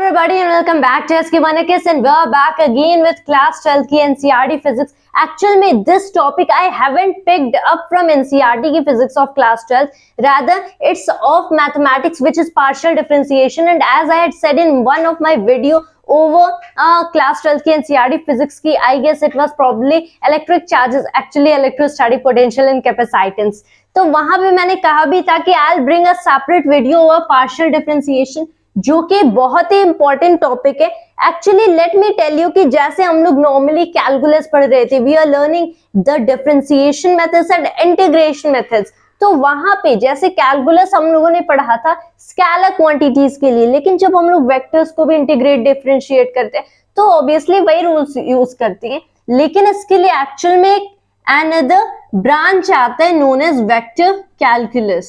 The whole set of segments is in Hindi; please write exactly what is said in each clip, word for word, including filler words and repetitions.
everybody and welcome back to S K one Kiss and we're back again with class twelve की N C R T physics. Actually में this topic I haven't picked up from N C R T की physics of class twelve. Rather it's of mathematics which is partial differentiation, and as I had said in one of my video over uh, class twelve की N C R T physics की, I guess it was probably electric charges, actually electrostatic potential and capacitance. तो वहां पे मैंने कहा भी था कि I'll bring a separate video over partial differentiation, जो कि बहुत ही इंपॉर्टेंट टॉपिक है. Actually let me tell you कि जैसे हम लोग नॉर्मली कैलकुलस पढ़ रहे थे, we are learning the differentiation methods and integration methods. तो वहां पे जैसे कैलकुलस हम लोगों ने पढ़ा था स्केलर क्वांटिटीज के लिए, लेकिन जब हम लोग वेक्टर्स को भी इंटीग्रेट डिफरेंशिएट करते हैं तो ऑब्वियसली वही रूल्स यूज करते हैं. लेकिन इसके लिए एक्चुअल में एक अनदर ब्रांच आता है known as vector calculus,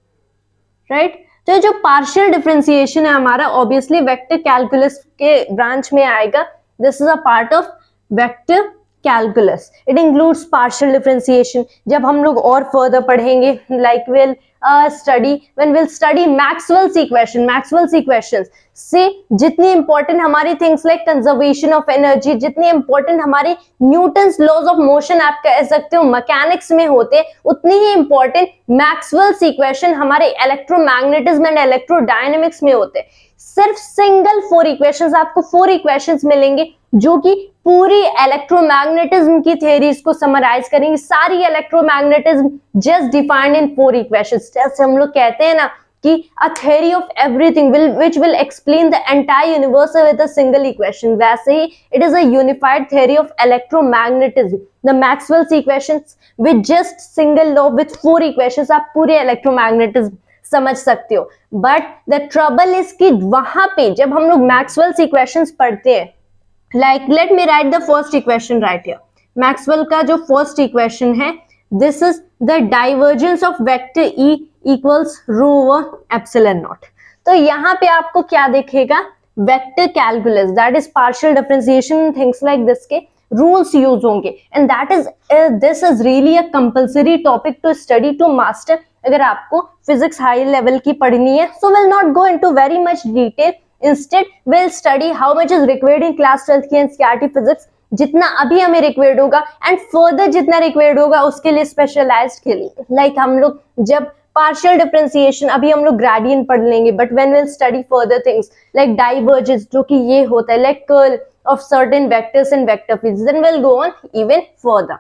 right. तो जो पार्शियल डिफरेंशिएशन है हमारा ऑब्वियसली वेक्टर कैलकुलस के ब्रांच में आएगा. This is a part of vector calculus. It includes partial differentiation. जब हम लोग और फर्दर पढ़ेंगे like we'll study when we'll study Maxwell's equation, Maxwell's equations से जितनी इंपॉर्टेंट हमारी things like conservation of energy, जितनी इंपॉर्टेंट हमारी न्यूटन्स लॉज ऑफ मोशन आप कह सकते हो मैकेनिक्स में होते हैं, उतनी ही इंपॉर्टेंट मैक्सवेल्स इक्वेशन हमारे इलेक्ट्रोमैग्नेटिज्म एंड इलेक्ट्रोडायनेमिक्स में होते हैं. सिर्फ सिंगल फोर इक्वेशंस, आपको फोर इक्वेशंस मिलेंगे जो कि पूरी इलेक्ट्रोमैग्नेटिज्म की थ्योरीज को समराइज करेंगी. सारी electromagnetism just defined in four equations. जैसे हम लोग कहते हैं ना कि a theory of everything will which will explain the entire universe with a single equation, वैसे ही it is a unified theory of electromagnetism. The Maxwell's equations with just single law with four equations आप पूरे electromagnetism समझ सकते हो. But the trouble is कि वहां पे जब हम लोग Maxwell's equations पढ़ते हैं, like let me write the first equation right here. Maxwell का जो first equation है, this is the divergence of vector E equals rho over epsilon naught. तो यहाँ पे आपको क्या दिखेगा, vector calculus that is partial differentiation things like this के रूल्स यूज होंगे, and that is this is really a compulsory topic to study to master. अगर आपको फिजिक्स हाई लेवल की पढ़नी है so we'll not go into very much detail, instead we'll study how much is required in class twelfth की एनसीईआरटी फिजिक्स, जितना अभी हमें रिक्वायर्ड होगा एंड फर्दर जितना रिक्वायर्ड होगा उसके लिए स्पेशलाइज्ड के लिए. लाइक like हम लोग जब पार्शियल डिफरेंशिएशन अभी हम लोग ग्रेडियंट पढ़ लेंगे, but when we'll study further things like divergence जो कि ये होता है like curl of certain vectors and vector fields, then we'll go on even further.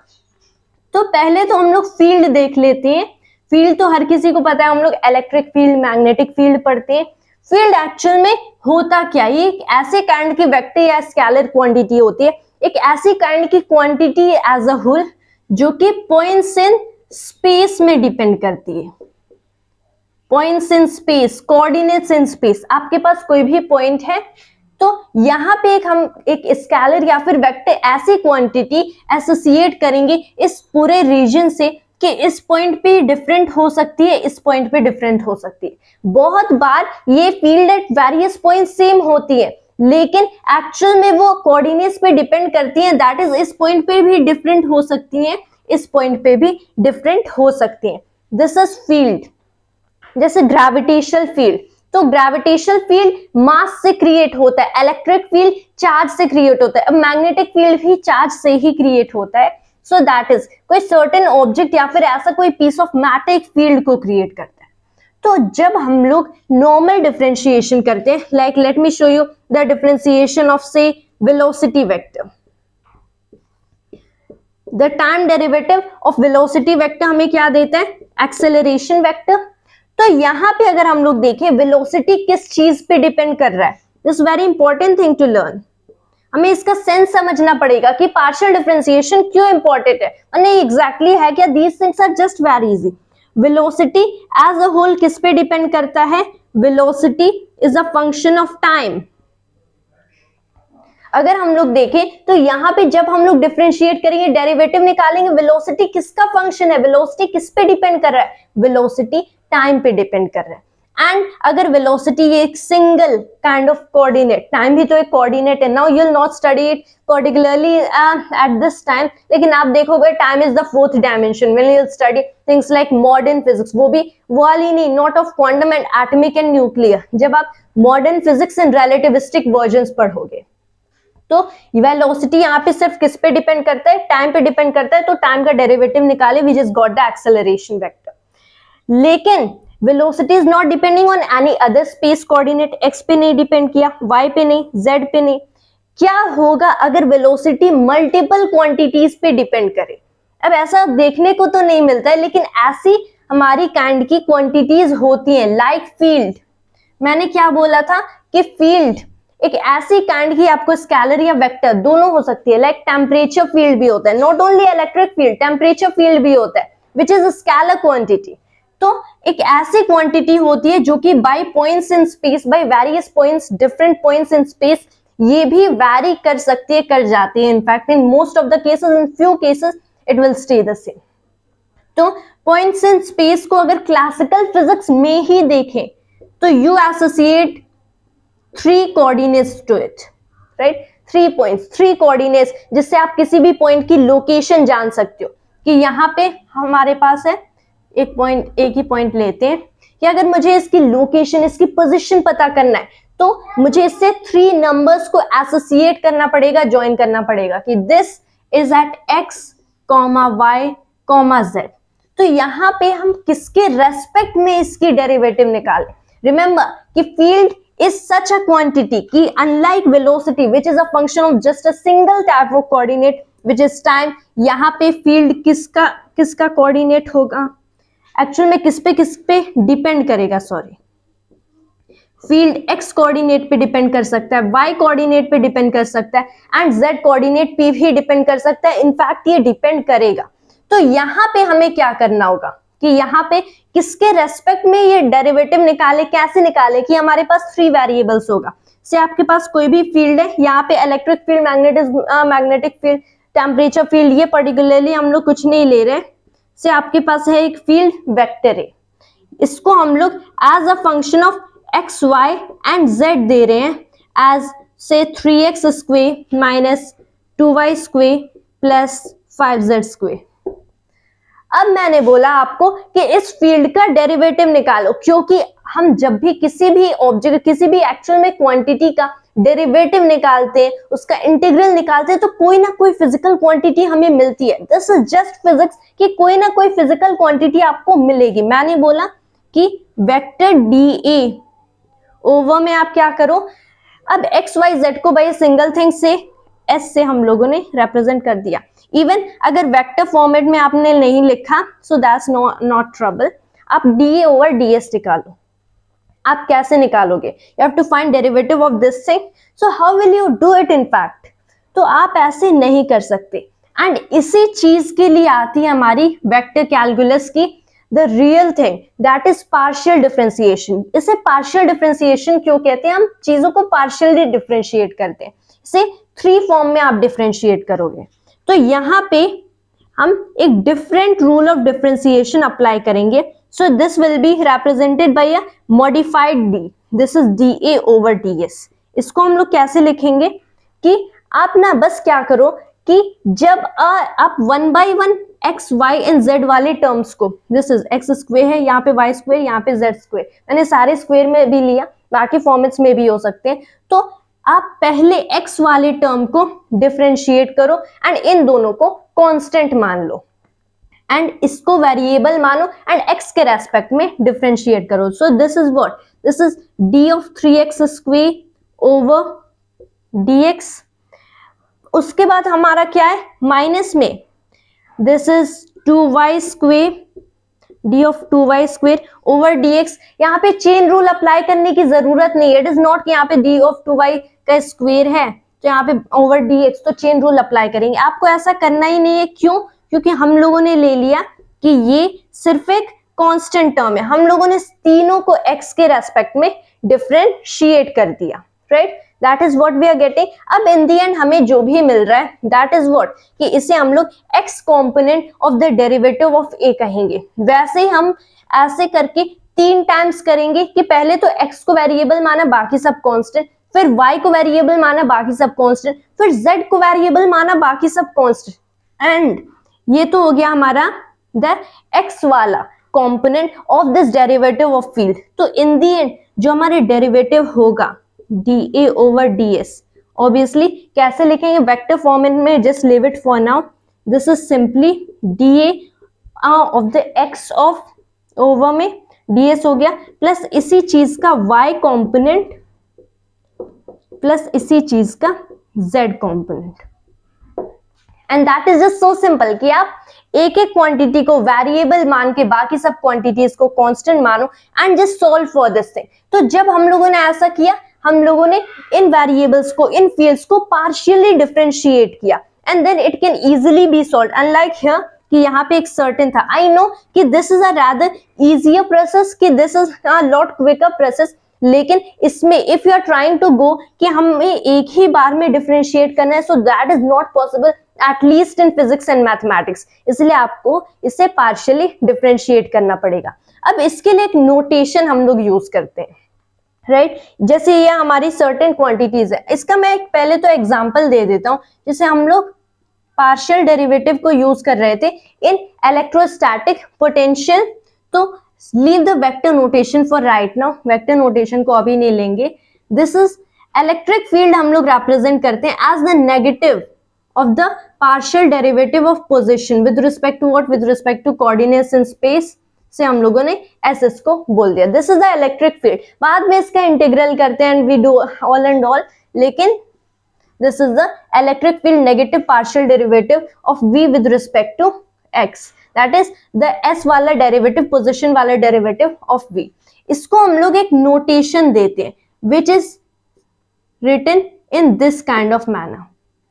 तो पहले तो हम लोग फील्ड देख लेते हैं. फील्ड तो हर किसी को पता है, हम लोग इलेक्ट्रिक फील्ड, मैग्नेटिक फील्ड पढ़ते हैं. फील्ड एक्चुअल में होता क्या, ये एक ऐसे काइंड की वेक्टर या स्केलर क्वांटिटी होती है, एक ऐसी काइंड की क्वांटिटी एज अ होल जो कि पॉइंट्स इन स्पेस में डिपेंड करती है. Points in space, coordinates in space. आपके पास कोई भी पॉइंट है तो यहाँ पे एक हम एक स्केलर या फिर वेक्टर ऐसी क्वांटिटी एसोसिएट करेंगे इस पूरे रीजन से कि इस पॉइंट पे डिफरेंट हो सकती है, इस पॉइंट पे डिफरेंट हो सकती है. बहुत बार ये field at various point same होती है, लेकिन एक्चुअल में वो कोऑर्डिनेट्स पे डिपेंड करती हैं. दैट इज इस पॉइंट पे भी डिफरेंट हो सकती हैं, इस पॉइंट पे भी डिफरेंट हो सकती हैं. This is field. जैसे ग्रेविटेशनल फील्ड, तो ग्रेविटेशनल फील्ड मास से क्रिएट होता है, इलेक्ट्रिक फील्ड चार्ज से क्रिएट होता है, अब मैग्नेटिक फील्ड भी चार्ज से ही क्रिएट होता है. सो दैट इज कोई सर्टेन ऑब्जेक्ट या फिर ऐसा कोई पीस ऑफ मैटर एक फील्ड को क्रिएट करता है. तो जब हम लोग नॉर्मल डिफरेंशिएशन करते हैं, like let me show you the differentiation of say velocity vector. The time derivative of velocity vector हमें क्या देता है, एक्सेलरेशन वेक्टर. तो यहाँ पे अगर हम लोग देखें वेलोसिटी किस चीज पे डिपेंड कर रहा है, this very important thing to learn. हमें इसका सेंस समझना पड़ेगा कि पार्शियल डिफरेंशिएशन क्यों इंपॉर्टेंट है. नहीं एग्जैक्टली exactly है क्या, these things are just very easy. Velocity as a whole किस पे डिपेंड करता है, velocity is a function of time. अगर हम लोग देखें तो यहाँ पे जब हम लोग डिफरेंशिएट करेंगे, डेरिवेटिव निकालेंगे, वेलोसिटी किसका फंक्शन है, वेलोसिटी किस पे डिपेंड कर रहा है, वेलोसिटी टाइम पे डिपेंड कर रहा है. एंड अगर वेलोसिटी एक single kind of coordinate, time भी तो एक कोऑर्डिनेट है, now you will not study it particularly at this time, लेकिन आप देखोगे time is the fourth dimension when you study things like modern physics, वो भी वाली नहीं, not of quantum and atomic and nuclear, जब आप modern physics and relativistic versions पढ़ोगे। तो वेलोसिटी यहाँ पे सिर्फ किस पे डिपेंड करता है, टाइम पे डिपेंड करता है, तो टाइम का डेरिवेटिव निकाले which is got the acceleration vector. लेकिन velocity is not depending on any other space coordinate, X पे नहीं डिपेंड किया, वाई पे नहीं, जेड पे नहीं। क्या होगा अगर वेलोसिटी मल्टीपल क्वांटिटीज पे डिपेंड करे? अब ऐसा देखने को तो नहीं मिलता है, लेकिन ऐसी हमारी काइंड की क्वांटिटीज होती हैं, लाइक फील्ड। मैंने क्या बोला था कि फील्ड एक ऐसी काइंड की आपको स्केलर या वेक्टर दोनों हो सकती है, लाइक टेम्परेचर फील्ड भी होता है, not only electric field, temperature field भी होता है विच इज स्केलर क्वांटिटी। तो एक ऐसी क्वांटिटी होती है जो कि by points in space, by various points, different points in space, ये भी वैरी कर सकती है, कर जाती है। In fact in most of the cases, in few cases it will stay the same. तो पॉइंट्स इन स्पेस को अगर क्लासिकल फिजिक्स में ही देखें तो you associate three coordinates to it, right, three points, three coordinates, जिससे आप किसी भी पॉइंट की लोकेशन जान सकते हो कि यहाँ पे हमारे पास है एक पॉइंट, एक ही पॉइंट लेते हैं कि अगर मुझे इसकी लोकेशन, इसकी पोजीशन पता करना है तो मुझे इससे थ्री नंबर्स को एसोसिएट करना पड़ेगा, ज्वाइन करना पड़ेगा कि this is at X comma Y comma Z. तो यहाँ पे हम किसके रेस्पेक्ट में इसकी डेरिवेटिव निकालें? रिमेंबर कि field is such a quantity कि unlike velocity which is a function of just a single type of coordinate which is time, यहाँ पे field किसका किसका coordinate होगा? एक्चुअल में किस पे किस पे डिपेंड करेगा? सॉरी, फील्ड x कोऑर्डिनेट पे डिपेंड कर सकता है, y कोऑर्डिनेट पे डिपेंड कर सकता है एंड z कोऑर्डिनेट पे भी डिपेंड कर सकता है। इनफैक्ट ये डिपेंड करेगा। तो यहाँ पे हमें क्या करना होगा कि यहाँ पे किसके रेस्पेक्ट में ये डेरिवेटिव निकाले, कैसे निकाले कि हमारे पास थ्री वेरिएबल्स होगा। से आपके पास कोई भी फील्ड है, यहाँ पे electric field, magnetic magnetic field, temperature field, ये पर्टिकुलरली हम लोग कुछ नहीं ले रहे। से आपके पास है एक फील्ड वेक्टर है, इसको हम लोग as a function of X Y and Z दे रहे हैं as say three X square minus two Y square plus five Z square. अब मैंने बोला आपको कि इस फील्ड का डेरिवेटिव निकालो, क्योंकि हम जब भी किसी भी ऑब्जेक्ट, किसी भी एक्चुअल में क्वांटिटी का डेरिवेटिव निकालते हैं, उसका इंटीग्रल निकालते हैं, तो कोई ना कोई फिजिकल क्वांटिटी हमें मिलती है। दिस इज जस्ट फिजिक्स कि कोई ना कोई फिजिकल क्वांटिटी आपको मिलेगी। मैंने बोला कि वेक्टर डी ए ओवर में आप क्या करो, अब एक्स वाई जेड को भाई सिंगल थिंग से एस से हम लोगों ने रिप्रेजेंट कर दिया। इवन अगर वेक्टर फॉर्मेट में आपने नहीं लिखा सो दैट्स नॉट ट्रबल, आप D A over D S निकालो। आप कैसे निकालोगे? You have to find derivative of this thing, so how will you do it? In fact तो आप ऐसे नहीं कर सकते। एंड इसी चीज के लिए आती है हमारी वेक्टर कैलकुलस की the real thing, that is partial differentiation. इसे पार्शियल डिफरेंशिएशन क्यों कहते हैं? हम चीजों को पार्शियली डिफरेंशिएट करते हैं। इसे थ्री फॉर्म में आप डिफरेंशिएट करोगे। तो यहाँ पे हम एक different rule of differentiation apply करेंगे। So this will be represented by a modified D, this is D A over D S. इसको हम लोग कैसे लिखेंगे कि आप ना बस क्या करो कि जब आ, आप one by one X Y and Z वाले टर्म्स को, दिस इज एक्स स्क्वेयर है, यहाँ पे वाई स्क्वेयर, यहाँ पे जेड स्क्वेयर, मैंने सारे स्क्वेयर में भी लिया, बाकी फॉर्मेट्स में भी हो सकते हैं। तो आप पहले x वाले टर्म को डिफरेंशिएट करो एंड इन दोनों को कांस्टेंट मान लो एंड इसको वेरिएबल मानो एंड x के रेस्पेक्ट में डिफरेंशिएट करो। So this is what, this is d of three X square over dx। उसके बाद हमारा क्या है माइनस में, this is two Y square D of two Y square over D X. यहाँ पे चेन रूल अप्लाई करने की जरूरत नहीं है। इट इज नॉट कि यहाँ पे डी ऑफ टू वाई का स्क्वेयर है तो यहाँ पे ओवर डी एक्स, तो चेन रूल अप्लाई करेंगे। आपको ऐसा करना ही नहीं है। क्यों? क्योंकि हम लोगों ने ले लिया कि ये सिर्फ एक कांस्टेंट टर्म है, हम लोगों ने तीनों को एक्स के रेस्पेक्ट में डिफरेंशिएट कर दिया, right? That is what we are getting. अब इन दी एंड हमें जो भी मिल रहा है दैट इज व्हाट कि इसे हम लोग X component of the derivative of A कहेंगे। वैसे ही हम ऐसे करके तीन टाइम्स करेंगे कि पहले तो x को वेरिएबल माना, बाकी सब कांस्टेंट, फिर y को वेरिएबल माना, बाकी सब कांस्टेंट, फिर z को वेरिएबल माना, बाकी सब कांस्टेंट, एंड ये तो हो गया हमारा द x वाला component of this derivative of field. तो इन दी एंड जो हमारे डेरिवेटिव होगा dA ओवर ds, ऑब्वियसली कैसे लिखेंगे वेक्टर फॉर्म में, just leave it for now, this is simply dA of the x of over में ds हो गया, प्लस इसी चीज का y कंपोनेंट प्लस इसी चीज का z component, and that is just so simple कि आप एक एक क्वांटिटी को वेरिएबल मान के बाकी सब क्वांटिटीज को कांस्टेंट मानो and just solve for this thing. तो जब हम लोगों ने ऐसा किया, हम लोगों ने इन वेरिएबल्स को, इन फील्ड्स को पार्शियली डिफरेंशिएट किया and then it can easily be solved, unlike here कि यहाँ पे एक सर्टेन था। आई नो कि this is a rather easier process, कि this is a lot quicker process, लेकिन इसमें if you are trying to go कि हमें एक ही बार में डिफरेंशिएट करना है, so that is not possible at least in physics and mathematics, इसलिए आपको इसे पार्शियली डिफरेंशिएट करना पड़ेगा। अब इसके लिए एक नोटेशन हम लोग यूज करते हैं, राइट right? जैसे ये हमारी सर्टेन क्वांटिटीज है, इसका मैं एक पहले तो एग्जांपल दे देता हूं, जैसे हम लोग पार्शियल डेरिवेटिव को यूज कर रहे थे इन इलेक्ट्रोस्टैटिक पोटेंशियल। तो leave the vector notation for right now, vector notation को अभी नहीं लेंगे। दिस इज इलेक्ट्रिक फील्ड, हम लोग रिप्रेजेंट करते हैं as the negative of the partial derivative of position with respect to what, with respect to coordinates in space, से हम लोगों ने एस एस को बोल दिया। This is the electric field, बाद में इसका इंटीग्रल करते हैं we do all and all, लेकिन this is the electric field negative partial derivative of v with respect to x, that is the s वाला डेरिवेटिव, पोजिशन वाला डेरिवेटिव ऑफ v। इसको हम लोग एक नोटेशन देते हैं which is written in this kind of manner,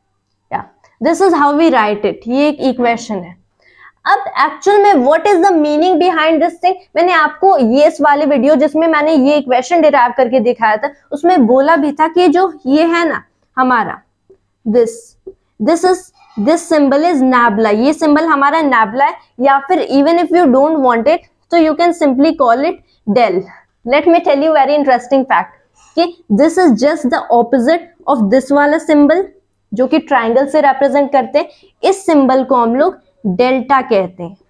this is how we write it, ये एक इक्वेशन है। अब एक्चुअल में what is the meaning behind this thing, मैंने आपको ये इस वाले वीडियो जिसमें मैंने ये इक्वेशन डिराइव करके दिखाया था, उसमें बोला भी था कि जो ये है ना हमारा this this is this symbol is nabla, ये सिंबल हमारा नैबला है, या फिर even if you don't want it तो you can simply call it del. Let me tell you very interesting fact कि this is just the opposite of this वाला सिंबल जो कि ट्राइंगल से रिप्रेजेंट करते हैं। इस सिंबल को हम लोग डेल्टा कहते हैं,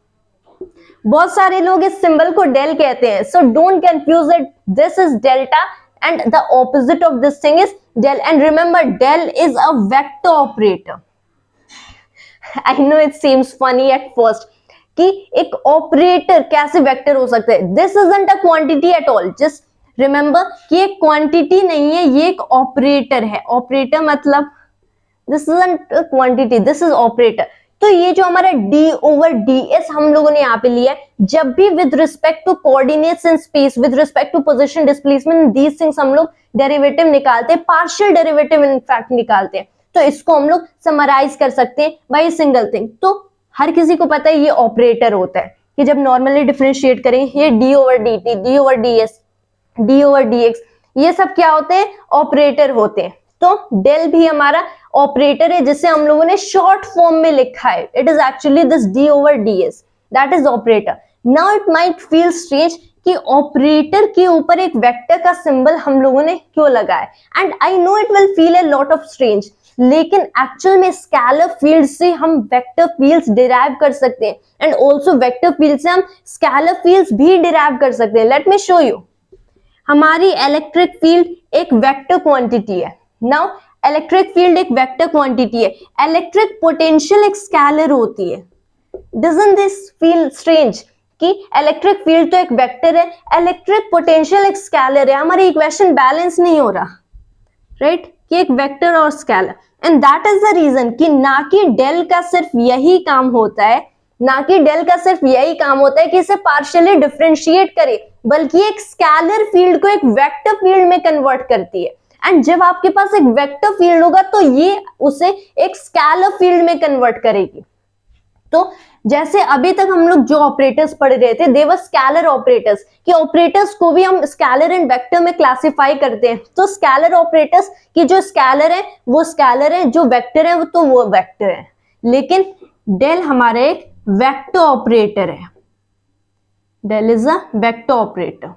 बहुत सारे लोग इस सिंबल को डेल कहते हैं, so don't confuse it, this is delta and the opposite of this thing is del, and remember del is a vector operator. I know it seems funny at first कि एक ऑपरेटर कैसे वेक्टर हो सकता है, this isn't a quantity at all, just remember कि एक क्वांटिटी नहीं है, ये एक ऑपरेटर है। ऑपरेटर मतलब this isn't a quantity, this is operator. तो ये जो हमारा d ओवर ds हम लोगों ने यहाँ पे लिया है, जब भी with respect to coordinates in space, with respect to position, displacement, these things हम लोग डेरिवेटिव निकालते हैं, पार्शियल डेरिवेटिव इनफैक्ट निकालते हैं। तो इसको हम लोग समराइज कर सकते हैं बाय सिंगल थिंग। तो हर किसी को पता है ये ऑपरेटर होता है कि जब नॉर्मली डिफरेंशिएट करेंगे, ये d over dt, d over ds, d over dx, ये सब क्या होते हैं, ऑपरेटर होते हैं। तो डेल भी हमारा ऑपरेटर है जिसे हम लोगों ने शॉर्ट फॉर्म में लिखा है, it is actually this d over ds, that is operator. Now it might feel strange कि ऑपरेटर के ऊपर एक वेक्टर का सिंबल हम लोगों ने क्यों लगाया, and I know it will feel a lot of strange, लेकिन एक्चुअल में स्केलर फील्ड से हम वेक्टर फील्ड्स डिराइव कर सकते हैं, एंड ऑल्सो वेक्टर फील्ड से हम स्केलर फील्ड्स भी डिराइव कर सकते हैं। लेट मी शो यू, हमारी इलेक्ट्रिक फील्ड एक वेक्टर क्वांटिटी है। नाउ इलेक्ट्रिक फील्ड एक वेक्टर क्वांटिटी है, इलेक्ट्रिक पोटेंशियल एक स्केलर होती है। डजंट दिस फील स्ट्रेंज कि इलेक्ट्रिक फील्ड तो एक वेक्टर है, इलेक्ट्रिक पोटेंशियल एक स्केलर है, हमारी इक्वेशन बैलेंस नहीं हो रहा, राइट right? कि एक वेक्टर और scalar, and that is the reason कि ना कि डेल का सिर्फ यही काम होता है, ना कि डेल का सिर्फ यही काम होता है कि इसे पार्शियली डिफरेंशिएट करे, बल्कि एक स्केलर फील्ड को एक वेक्टर फील्ड में कन्वर्ट करती है। एंड जब आपके पास एक वेक्टर फील्ड होगा तो ये उसे एक स्केलर फील्ड में कन्वर्ट करेगी। तो जैसे अभी तक हम लोग जो ऑपरेटर्स पढ़ रहे थे, दे वर स्केलर ऑपरेटर्स, कि ऑपरेटर्स को भी हम स्केलर एंड वेक्टर में क्लासिफाई करते हैं। तो स्केलर ऑपरेटर्स की जो स्केलर है वो स्केलर है, जो वेक्टर है वो तो वो वेक्टर है, लेकिन डेल हमारा एक वेक्टर ऑपरेटर है। Del is a vector operator.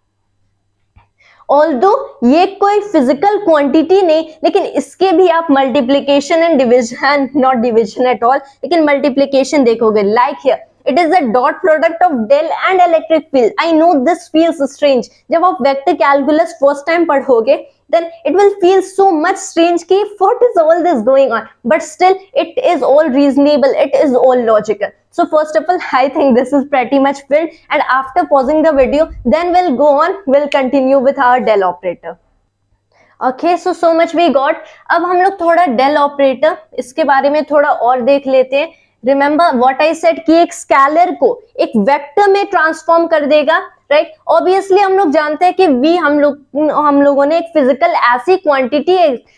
Although ये कोई फिजिकल क्वांटिटी नहीं, लेकिन इसके भी आप multiplication and division, not division at all, लेकिन मल्टीप्लीकेशन देखोगे। Like here it is the dot product of del and electric field. I know this feels strange. जब आप वेक्टर कैलकुलस फर्स्ट टाइम पढ़ोगे then it will feel so much strange कि what is all this going on, but still it is all reasonable, it is all logical. So first of all, I think this is pretty much filled, and after pausing the video then we'll go on, we'll continue with our del operator. Okay, so so much we got. अब हम लोग थोड़ा del operator इसके बारे में थोड़ा और देख लेते हैं। रिमेंबर व्हाट आई सेड कि एक स्केलर को एक वेक्टर में ट्रांसफॉर्म कर देगा, राइट। ऑब्वियसली हम लोग जानते हैं कि v हम लोग हम लोगों ने एक फिजिकल ऐसी क्वांटिटी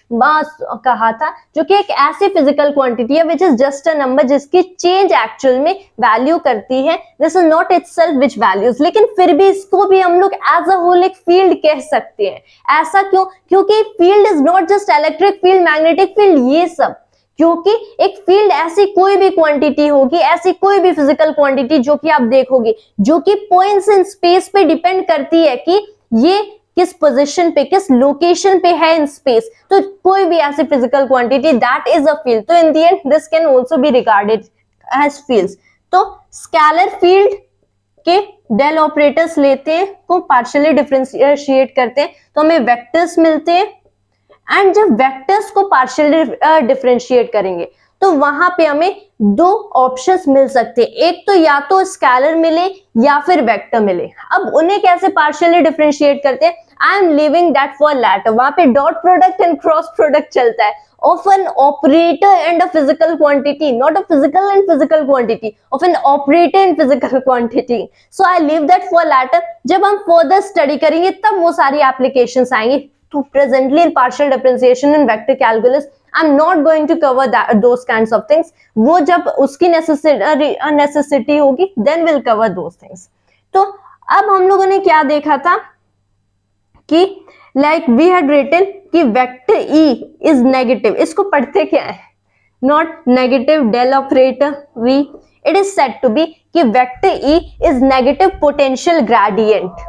कहा था जो कि एक ऐसी फिजिकल क्वांटिटी है which is just a number जिसकी चेंज एक्चुअल में वैल्यू करती है। This is not itself which values, लेकिन फिर भी इसको भी हम लोग एज अ होल एक फील्ड कह सकते हैं। ऐसा क्यों? क्योंकि field is not just electric field, magnetic field, ये सब, क्योंकि एक फील्ड ऐसी कोई भी क्वांटिटी होगी, ऐसी कोई भी फिजिकल क्वांटिटी जो कि आप देखोगे जो कि पॉइंट्स इन स्पेस पे डिपेंड करती है कि ये किस पोजीशन पे, किस लोकेशन पे है इन स्पेस। तो कोई भी ऐसी physical quantity that is a field. तो in the end this can also be regarded as fields. तो स्केलर फील्ड के डेल ऑपरेटर्स लेते हैं, को पार्शियली डिफरेंशिएट करते हैं तो हमें वेक्टर्स मिलते हैं। एंड जब वेक्टर्स को पार्शियली डिफरेंशिएट करेंगे तो वहां पे हमें दो ऑप्शंस मिल सकते हैं, एक तो या तो स्केलर मिले या फिर वेक्टर मिले। अब उन्हें कैसे पार्शियली डिफरेंशिएट करते हैं? I am leaving that for later. वहां पे dot product and cross product चलता है of an operator and a physical quantity, not a physical and physical quantity, of an operator and physical quantity. So I leave that for later. जब हम further study करेंगे तब वो सारी applications आएंगी। तो presently in partial differentiation in vector calculus, I'm not going to cover that those kinds of things. वो जब उसकी necessity necessity होगी, then we'll cover those things. तो अब हम लोगों ने क्या देखा था कि like we had written कि वेक्टर E is negative. इसको पढ़ते क्या है? Not negative del operator V. It is said to be कि vector E is negative potential gradient.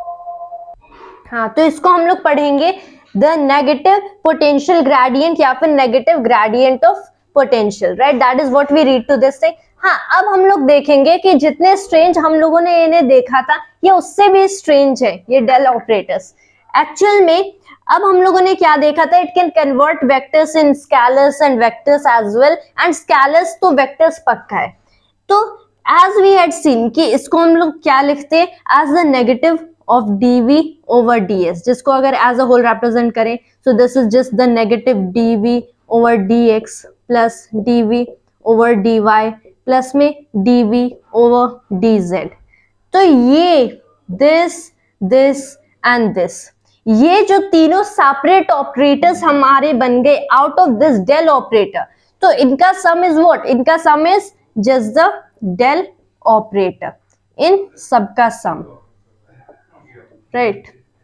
हाँ, तो इसको हम लोग पढ़ेंगे the negative potential gradient या फिर negative gradient of potential, right? That is what we read to this thing. हाँ, अब हम लोग देखेंगे कि जितने स्ट्रेंज हम लोगों ने इन्हें देखा था ये उससे भी स्ट्रेंज है ये डेल ऑपरेटर्स। एक्चुअल में अब हम लोगों ने क्या देखा था? It can convert vectors in scalars and vectors as well, and scalars to vectors पक्का है। तो एज वी हैड सीन कि इसको हम लोग क्या लिखते हैं? As the negative of dv over ds, जिसको अगर एज अ होल रिप्रेजेंट करें so this is just the negative dv over dx plus dv over dy plus में डीवी ओवर डीजेड। तो ये दिस दिस एंड दिस, ये जो तीनों सेपरेट ऑपरेटर्स हमारे बन गए out of this del operator, तो इनका सम इज व्हाट? इनका sum is just the del operator, इन सबका सम, राइट।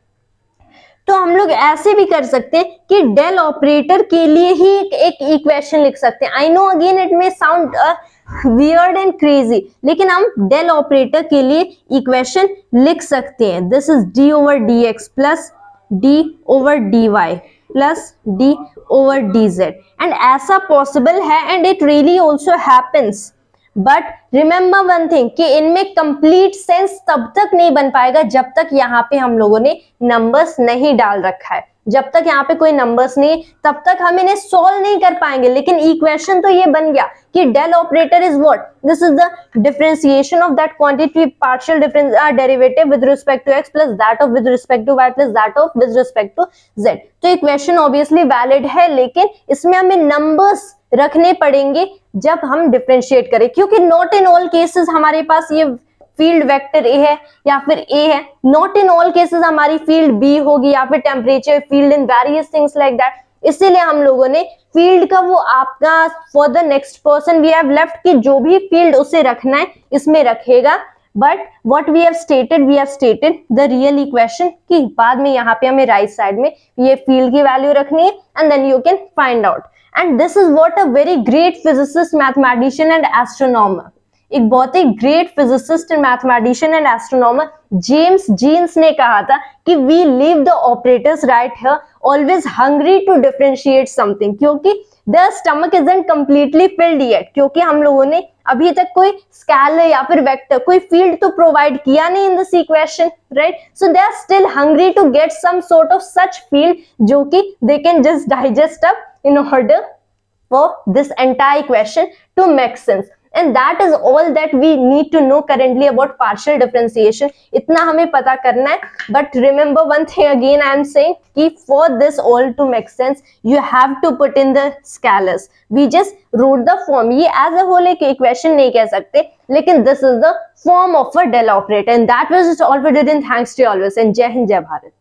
तो हम लोग ऐसे भी कर सकते हैं कि डेल ऑपरेटर के लिए ही एक इक्वेशन लिख सकते हैं। I know again it may sound weird and crazy, लेकिन हम डेल ऑपरेटर के लिए इक्वेशन लिख सकते हैं। This is d over D x plus d over d y plus d over d z, and ऐसा पॉसिबल है and it really also happens. But remember one thing कि इनमें कंप्लीट सेंस तब तक नहीं बन पाएगा जब तक यहाँ पे हम लोगों ने नंबर्स नहीं डाल रखा है। जब तक यहाँ पे कोई नंबर्स नहीं तब तक हम इन्हें सॉल्व नहीं कर पाएंगे। लेकिन इक्वेशन तो ये बन गया कि del operator is what? This is the differentiation of that quantity partial difference derivative with respect to x plus that of with respect to y plus that of with respect to z. तो इक्वेशन ऑब्वियसली वैलिड है, लेकिन इसमें हमें नंबर्स रखने पड़ेंगे जब हम डिफरेंशिएट करें, क्योंकि नॉट इन ऑल केसेस हमारे पास ये फील्ड वेक्टर ए है या फिर ए है, नॉट इन ऑल केसेस हमारी फील्ड बी होगी या फिर temperature field in various things like that. इसीलिए हम लोगों ने फील्ड का वो आपका for the next person we have left कि जो भी फील्ड उसे रखना है इसमें रखेगा। But what we have stated we have stated the real equation कि बाद में यहाँ पे हमें राइट साइड में ये फील्ड की वैल्यू रखनी है and then you can find out. And this is what a very great physicist, mathematician and astronomer, एक बहुत ही great physicist and mathematician and astronomer James Jeans ने कहा था कि we leave the operators right here always hungry to differentiate something, क्योंकि their stomach isn't completely filled yet, क्योंकि हम लोगों ने अभी तक कोई स्केलर या फिर वेक्टर कोई फील्ड तो प्रोवाइड किया नहीं in this equation, right? So they are still hungry to get some sort of such field जो कि they can just digest up in order for this entire equation to make sense. And that is all that we need to know currently about partial differentiation. इतना हमें पता करना है. But remember one thing again I am saying कि for this all to make sense, you have to put in the scalars. We just wrote the form. ये as a whole एक equation नहीं कह सकते, लेकिन this is the form of a del operator. And that was just all for today. Thanks to you always. And जय हिंद जय भारत.